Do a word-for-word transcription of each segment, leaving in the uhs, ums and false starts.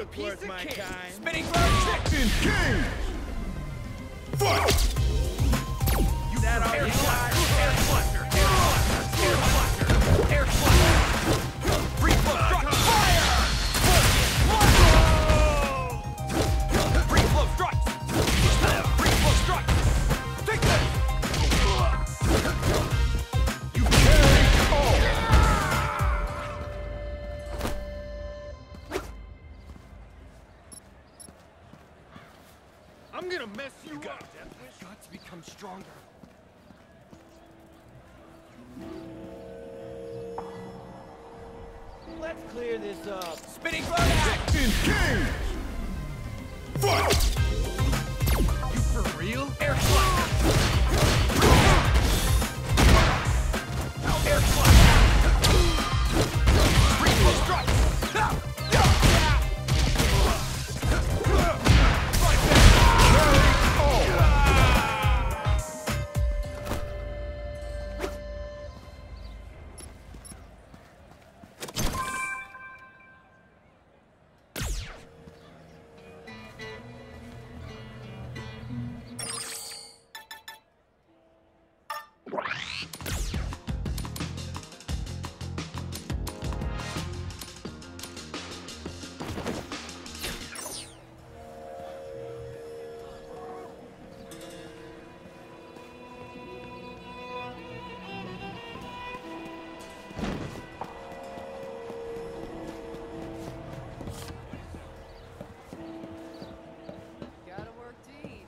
look piece worth of my cake. Time. Spinning bird kick. Engage. Fight. You that air flutter, air flutter, air flutter, air flutter, air flutter. Free flow struck. Fire. Free flow strikes. Free flow strikes. Take that. You carry all. I'm gonna mess you, You got up. Death Wish. Got to become stronger. Let's clear this up. Spinning bird act. Engage. Fight. You for real? Air flutter. Air flutter. Free flow strike. Gotta work team.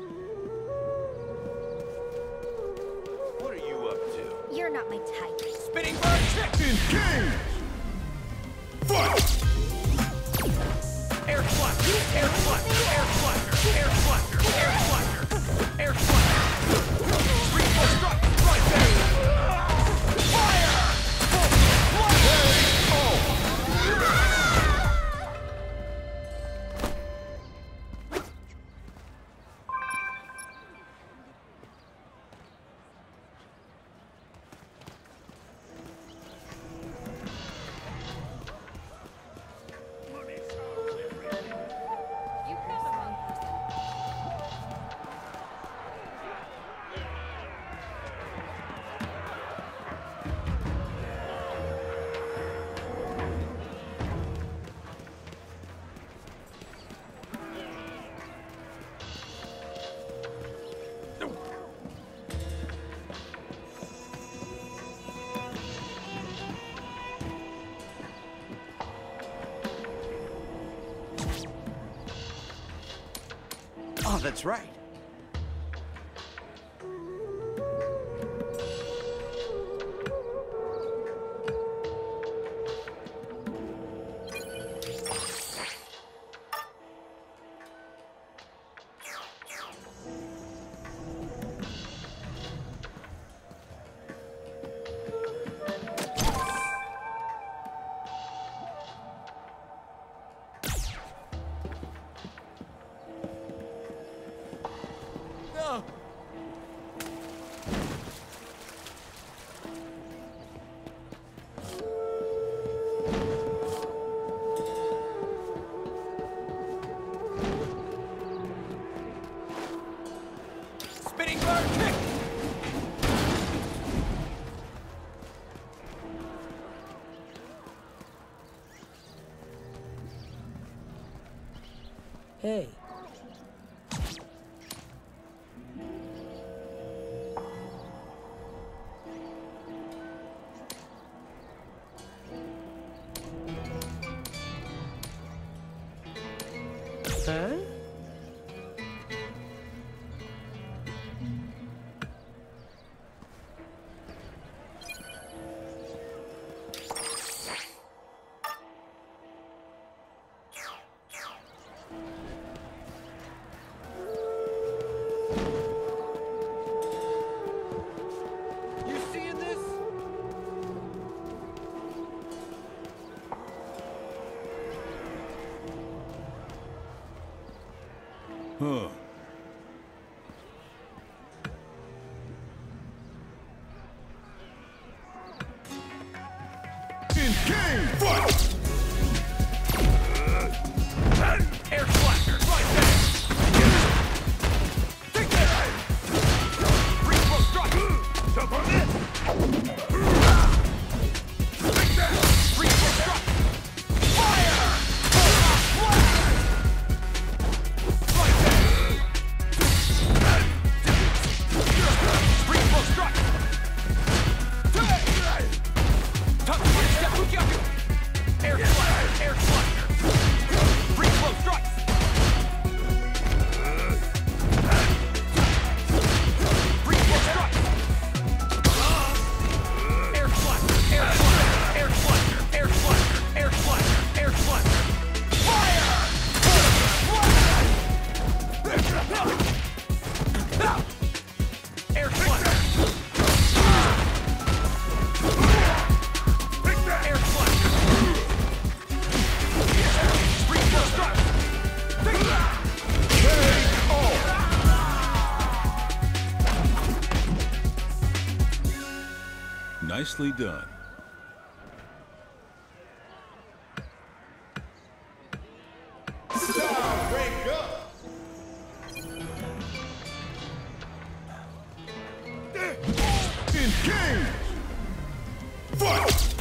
What are you up to? You're not my type. Spinning bird kick. Engage. Fight. Air flutter. Air flutter. Air flutter. Air flutter. Air flutter. Air flutter. Free flow strike. Right there. Fire. You kind of wrong person. Oh, that's right. No. Spinning bird kick. Hey. Huh? You seeing this? Huh. Engage. Fight. Nicely done. Stop, break up. Engage! Fight!